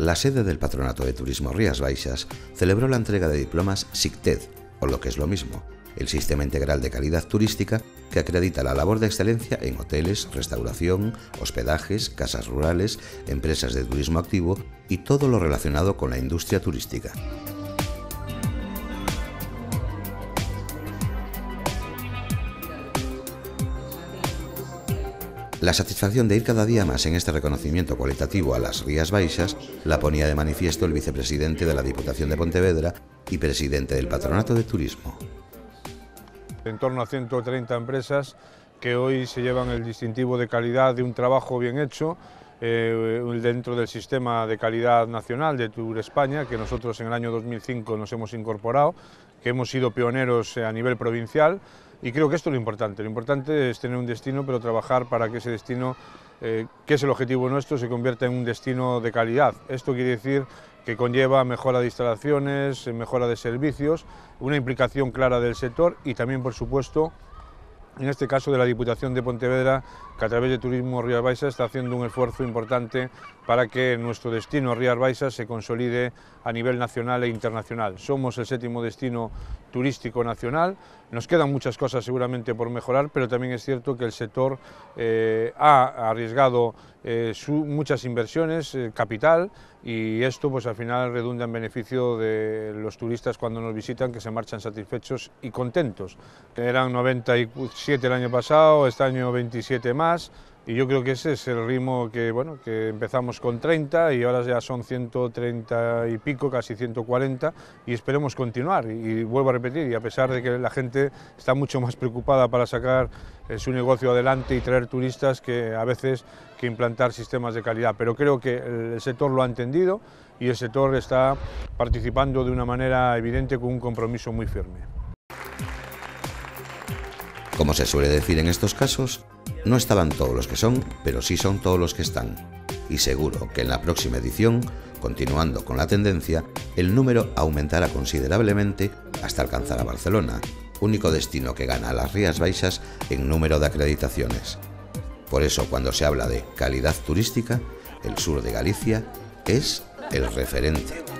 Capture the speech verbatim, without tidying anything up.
La sede del Patronato de Turismo Rías Baixas celebró la entrega de diplomas SICTED, o lo que es lo mismo, el Sistema Integral de Calidad Turística que acredita la labor de excelencia en hoteles, restauración, hospedajes, casas rurales, empresas de turismo activo y todo lo relacionado con la industria turística. La satisfacción de ir cada día más en este reconocimiento cualitativo a las Rías Baixas la ponía de manifiesto el vicepresidente de la Diputación de Pontevedra y presidente del Patronato de Turismo. En torno a ciento treinta empresas que hoy se llevan el distintivo de calidad de un trabajo bien hecho eh, dentro del sistema de calidad nacional de Tour España, que nosotros en el año dos mil cinco nos hemos incorporado, que hemos sido pioneros a nivel provincial, y creo que esto es lo importante. Lo importante es tener un destino, pero trabajar para que ese destino, eh, que es el objetivo nuestro, se convierta en un destino de calidad. Esto quiere decir que conlleva mejora de instalaciones, mejora de servicios, una implicación clara del sector y también, por supuesto, en este caso de la Diputación de Pontevedra, que a través de Turismo Rías Baixas está haciendo un esfuerzo importante para que nuestro destino Rías Baixas se consolide a nivel nacional e internacional. Somos el séptimo destino turístico nacional, nos quedan muchas cosas seguramente por mejorar, pero también es cierto que el sector eh, ha arriesgado eh, su, muchas inversiones, eh, capital, y esto pues al final redunda en beneficio de los turistas cuando nos visitan, que se marchan satisfechos y contentos. Eran noventa y siete el año pasado, este año veintisiete más, y yo creo que ese es el ritmo que, bueno, que empezamos con treinta y ahora ya son ciento treinta y pico, casi ciento cuarenta, y esperemos continuar. Y, y vuelvo a repetir, y a pesar de que la gente está mucho más preocupada para sacar eh, su negocio adelante y traer turistas que a veces que implantar sistemas de calidad, pero creo que el, el sector lo ha entendido y el sector está participando de una manera evidente con un compromiso muy firme. Como se suele decir en estos casos, no estaban todos los que son, pero sí son todos los que están. Y seguro que en la próxima edición, continuando con la tendencia, el número aumentará considerablemente hasta alcanzar a Barcelona, único destino que gana a las Rías Baixas en número de acreditaciones. Por eso, cuando se habla de calidad turística, el sur de Galicia es el referente.